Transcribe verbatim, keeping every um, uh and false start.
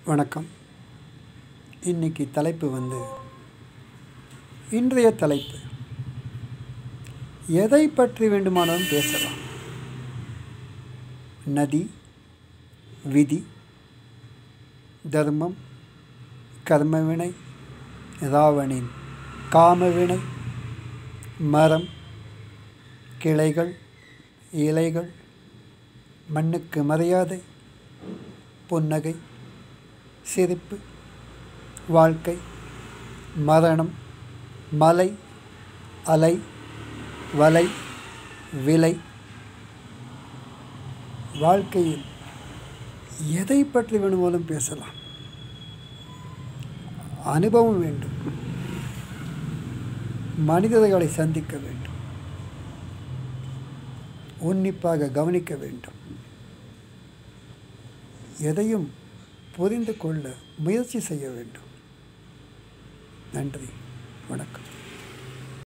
வணக்கம். இன்னைக்கு தலைப்பு வந்து இன்றைய தலைப்பு எதை பற்றி வேண்டுமானாலும் பேசலாம். நதி, விதி, தர்மம், கர்மவினை, ராவணின் காமவினை, மரம், கிளைகள், இலைகள், மண்ணுக்கு மரியாதை, புன்னகை, சிரிப்பு, வாழ்க்கை, மரணம், மலை, அலை, வலை, விலை. வாழ்க்கையில் எதை பற்றி வேணுமானாலும் பேசலாம். அனுபவம் வேண்டும். மனிதர்களை சந்திக்க வேண்டும். உன்னிப்பாக கவனிக்க வேண்டும். எதையும் புரிந்து கொள்ள முயற்சி செய்ய வேண்டும். நன்றி, வணக்கம்.